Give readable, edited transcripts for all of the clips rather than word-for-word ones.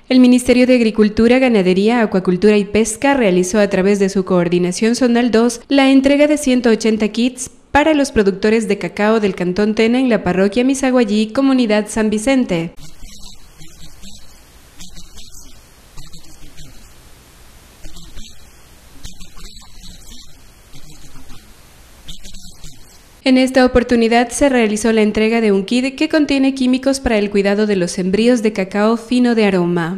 El Ministerio de Agricultura, Ganadería, Acuacultura y Pesca realizó a través de su Coordinación Zonal 2 la entrega de 180 kits para los productores de cacao del Cantón Tena en la parroquia Misaguallí, comunidad San Vicente. En esta oportunidad se realizó la entrega de un kit que contiene químicos para el cuidado de los sembríos de cacao fino de aroma.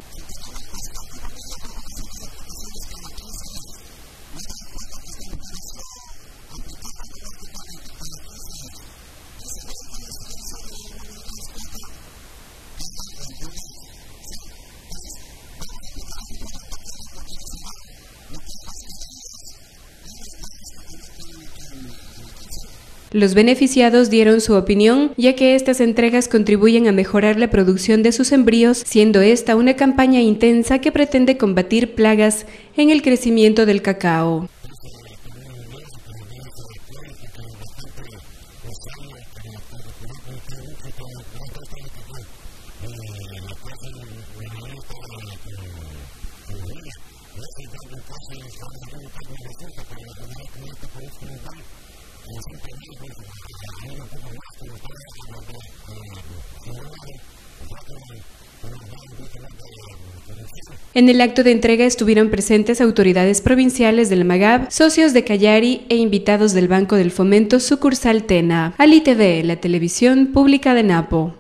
Los beneficiados dieron su opinión, ya que estas entregas contribuyen a mejorar la producción de sus sembríos, siendo esta una campaña intensa que pretende combatir plagas en el crecimiento del cacao. En el acto de entrega estuvieron presentes autoridades provinciales del MAGAB, socios de Callari e invitados del Banco del Fomento sucursal Tena. Ali TV, la televisión pública de Napo.